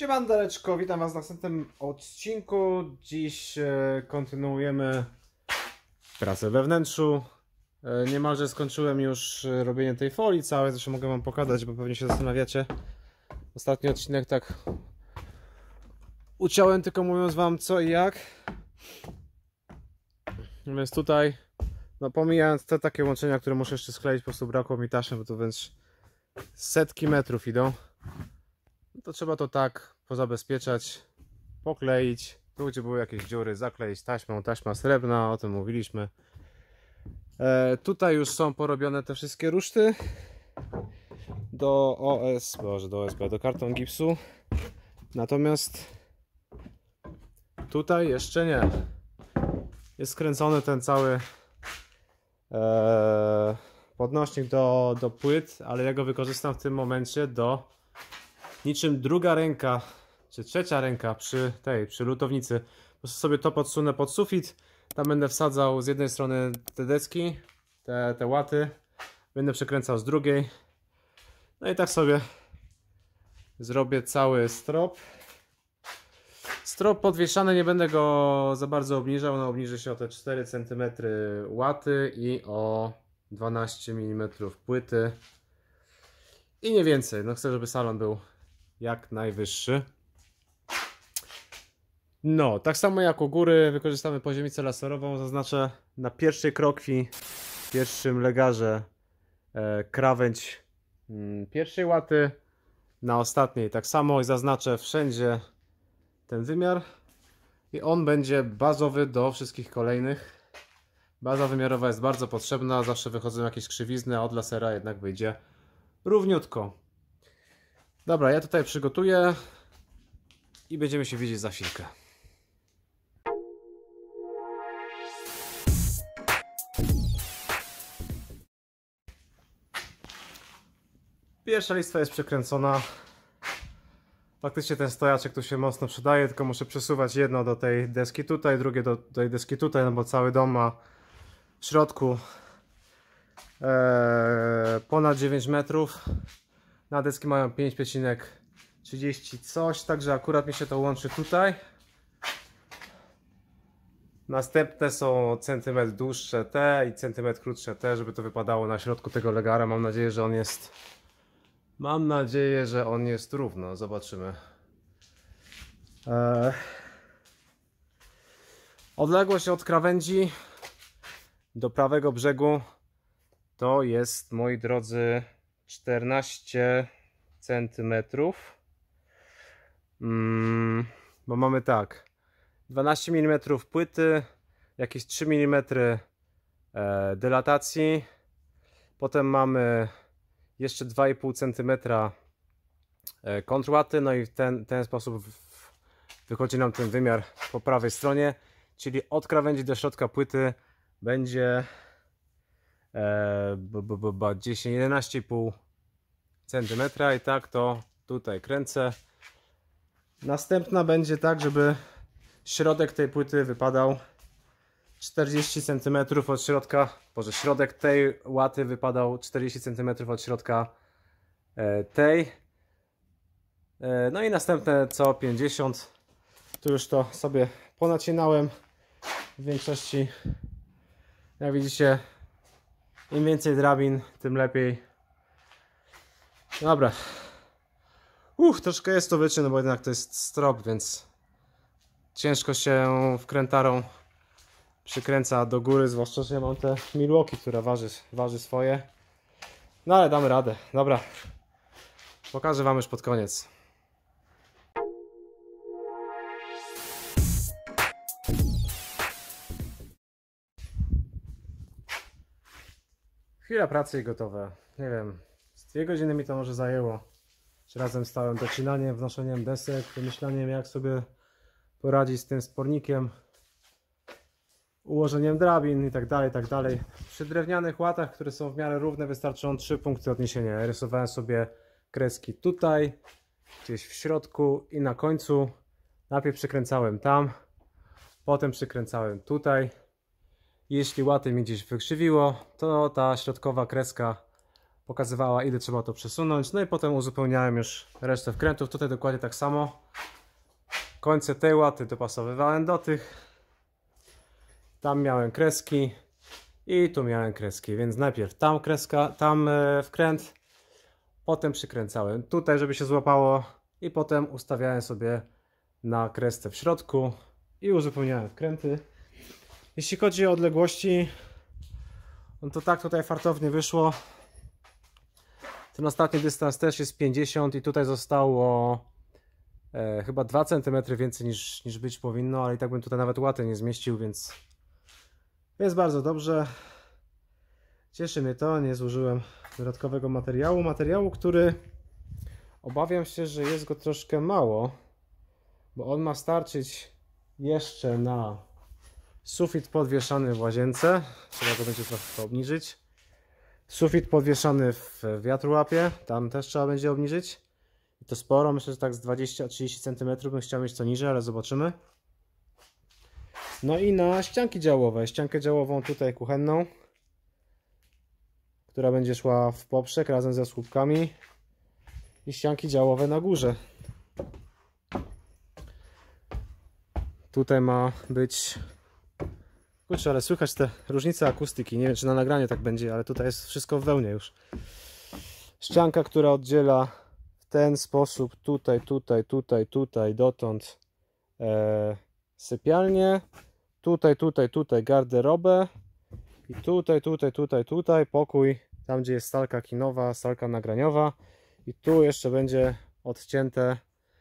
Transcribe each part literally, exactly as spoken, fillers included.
Siemandareczko, witam Was w następnym odcinku. Dziś e, kontynuujemy pracę we wnętrzu. E, niemalże skończyłem już e, robienie tej folii całej, zresztą mogę Wam pokazać, bo pewnie się zastanawiacie. Ostatni odcinek tak uciąłem, tylko mówiąc Wam co i jak. Więc tutaj, no pomijając te takie łączenia, które muszę jeszcze skleić, po prostu brakło mi taśmy, bo to wręcz setki metrów idą. To trzeba to tak pozabezpieczać, pokleić, tu gdzie były jakieś dziury, zakleić taśmą, taśma srebrna, o tym mówiliśmy. E, tutaj już są porobione te wszystkie ruszty do O S, boże, do O S B, do karton gipsu. Natomiast tutaj jeszcze nie. Jest skręcony ten cały e, podnośnik do, do płyt, ale ja go wykorzystam w tym momencie do niczym druga ręka, czy trzecia ręka przy tej, przy lutownicy. Po prostu sobie to podsunę pod sufit. Tam będę wsadzał z jednej strony te deski, te, te łaty. Będę przekręcał z drugiej. No i tak sobie zrobię cały strop. Strop podwieszany, nie będę go za bardzo obniżał. No, obniży się o te cztery centymetry łaty i o dwanaście milimetrów płyty. I nie więcej. No chcę, żeby salon był jak najwyższy. No, tak samo jak u góry wykorzystamy poziomicę laserową. Zaznaczę na pierwszej krokwi, w pierwszym legarze e, krawędź mm, pierwszej łaty, na ostatniej tak samo i zaznaczę wszędzie ten wymiar i on będzie bazowy do wszystkich kolejnych. Baza wymiarowa jest bardzo potrzebna, zawsze wychodzą jakieś krzywizny, a od lasera jednak wyjdzie równiutko. Dobra, ja tutaj przygotuję i będziemy się widzieć za chwilkę. Pierwsza listwa jest przekręcona. Faktycznie ten stojaczek tu się mocno przydaje, tylko muszę przesuwać jedno do tej deski tutaj, drugie do tej deski tutaj, no bo cały dom ma w środku e, ponad dziewięć metrów. Na deski mają pięć przecinek trzydzieści coś, także akurat mi się to łączy tutaj. Następne są centymetr dłuższe te i centymetr krótsze te, żeby to wypadało na środku tego legara. Mam nadzieję, że on jest Mam nadzieję, że on jest równo. Zobaczymy. Eee... Odległość od krawędzi do prawego brzegu to jest, moi drodzy, czternaście centymetrów. Hmm, bo mamy tak, dwanaście milimetrów płyty, jakieś trzy milimetry e, dylatacji, potem mamy jeszcze dwa i pół centymetra e, kontrłaty, no i w ten, ten sposób w, wychodzi nam ten wymiar po prawej stronie, czyli od krawędzi do środka płyty będzie e, b, b, b, b, dziesięć jedenaście i pół centymetra i tak to tutaj kręcę. Następna będzie tak, żeby środek tej płyty wypadał czterdzieści centymetrów od środka, boże, środek tej łaty wypadał czterdzieści centymetrów od środka tej. No i następne co pięćdziesiąt. Tu już to sobie ponacinałem w większości. Jak widzicie, im więcej drabin, tym lepiej. Dobra. Uch, troszkę jest to wyczyn, bo jednak to jest strop, więc ciężko się wkrętarą przykręca do góry, zwłaszcza, że ja mam te Milwaukee, która waży, waży swoje. No ale damy radę. Dobra. Pokażę Wam już pod koniec. Chwila pracy i gotowe. Nie wiem, z dwie godziny mi to może zajęło. Razem z całym docinaniem, wnoszeniem desek, wymyślaniem jak sobie poradzić z tym spornikiem, ułożeniem drabin i tak dalej, i tak dalej. Przy drewnianych łatach, które są w miarę równe, wystarczą trzy punkty odniesienia. Ja rysowałem sobie kreski tutaj, gdzieś w środku i na końcu. Najpierw przykręcałem tam, potem przykręcałem tutaj. Jeśli łaty mi gdzieś wykrzywiło, to ta środkowa kreska pokazywała, ile trzeba to przesunąć. No i potem uzupełniałem już resztę wkrętów. Tutaj dokładnie tak samo. Końce tej łaty dopasowywałem do tych. Tam miałem kreski i tu miałem kreski, więc najpierw tam kreska, tam wkręt, potem przykręcałem tutaj, żeby się złapało i potem ustawiałem sobie na kresce w środku i uzupełniałem wkręty. Jeśli chodzi o odległości, no to tak tutaj fartownie wyszło. Ten ostatni dystans też jest pięćdziesiąt i tutaj zostało e, chyba dwa centymetry więcej niż, niż być powinno, ale i tak bym tutaj nawet łatę nie zmieścił, więc jest bardzo dobrze. Cieszy mnie to, nie zużyłem dodatkowego materiału. Materiału, który obawiam się, że jest go troszkę mało, bo on ma starczyć jeszcze na sufit podwieszany w łazience. Trzeba go będzie trochę obniżyć. Sufit podwieszany w wiatrołapie, tam też trzeba będzie obniżyć. I to sporo, myślę, że tak z dwadzieścia do trzydziestu centymetrów bym chciał mieć to niżej, ale zobaczymy. No i na ścianki działowe. Ściankę działową tutaj kuchenną, która będzie szła w poprzek razem ze słupkami. I ścianki działowe na górze. Tutaj ma być... Kurczę, ale słychać te różnice akustyki. Nie wiem, czy na nagranie tak będzie, ale tutaj jest wszystko w wełnie już. Ścianka, która oddziela w ten sposób tutaj, tutaj, tutaj, tutaj, dotąd e, sypialnię. Tutaj, tutaj, tutaj garderobę. I tutaj, tutaj, tutaj, tutaj pokój, tam gdzie jest salka kinowa, salka nagraniowa. I tu jeszcze będzie odcięte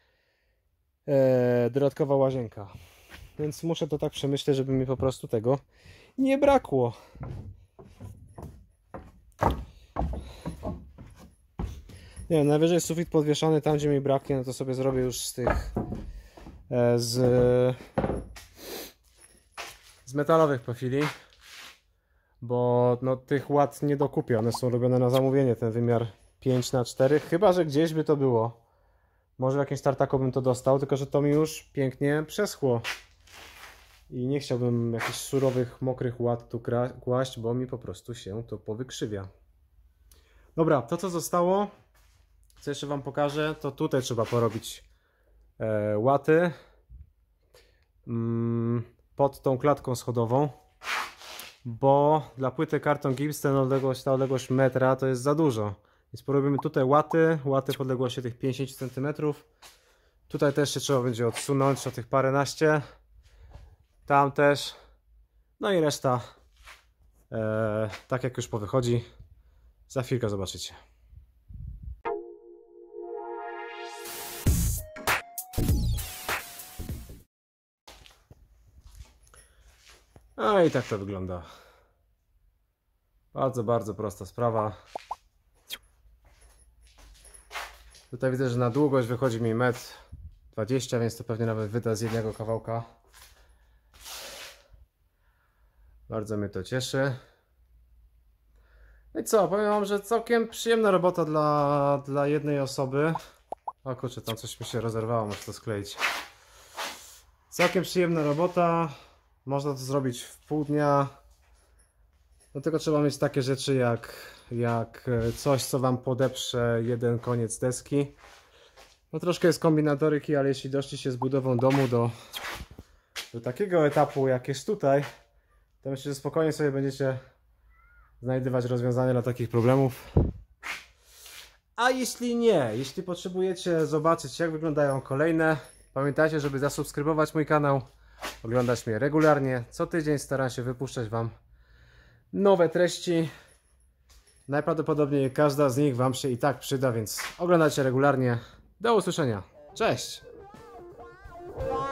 e, dodatkowa łazienka. Więc muszę to tak przemyśleć, żeby mi po prostu tego nie brakło. Nie wiem, najwyżej sufit podwieszany tam, gdzie mi braknie, no to sobie zrobię już z tych e, z, z metalowych profili. Bo no, tych łat nie dokupię, one są robione na zamówienie, ten wymiar pięć na cztery, chyba że gdzieś by to było. Może w jakimś tartaku bym to dostał, tylko że to mi już pięknie przeschło. I nie chciałbym jakichś surowych, mokrych łat tu kłaść, bo mi po prostu się to powykrzywia. Dobra, to co zostało, co jeszcze wam pokażę, to tutaj trzeba porobić e, łaty mm, pod tą klatką schodową. Bo dla płyty karton gips ten odległość, ta odległość metra to jest za dużo. Więc porobimy tutaj łaty, łaty w odległości tych pięćdziesięciu centymetrów. Tutaj też się trzeba będzie odsunąć o tych paręnaście. Tam też. No i reszta e, tak jak już powychodzi. Za chwilkę zobaczycie. No i tak to wygląda. Bardzo, bardzo prosta sprawa. Tutaj widzę, że na długość wychodzi mi metr dwadzieścia, więc to pewnie nawet wyda z jednego kawałka. Bardzo mnie to cieszy. No i co, powiem wam, że całkiem przyjemna robota dla, dla jednej osoby. O kurczę, tam coś mi się rozerwało, muszę to skleić. Całkiem przyjemna robota. Można to zrobić w pół dnia. No tylko trzeba mieć takie rzeczy jak, jak coś, co wam podeprze jeden koniec deski. No troszkę jest kombinatoryki, ale jeśli doszliście z budową domu do, do takiego etapu jak jest tutaj, to myślę, że spokojnie sobie będziecie znajdywać rozwiązania dla takich problemów. A jeśli nie, jeśli potrzebujecie zobaczyć, jak wyglądają kolejne, pamiętajcie, żeby zasubskrybować mój kanał, oglądać mnie regularnie. Co tydzień staram się wypuszczać wam nowe treści. Najprawdopodobniej każda z nich wam się i tak przyda, więc oglądajcie regularnie. Do usłyszenia. Cześć!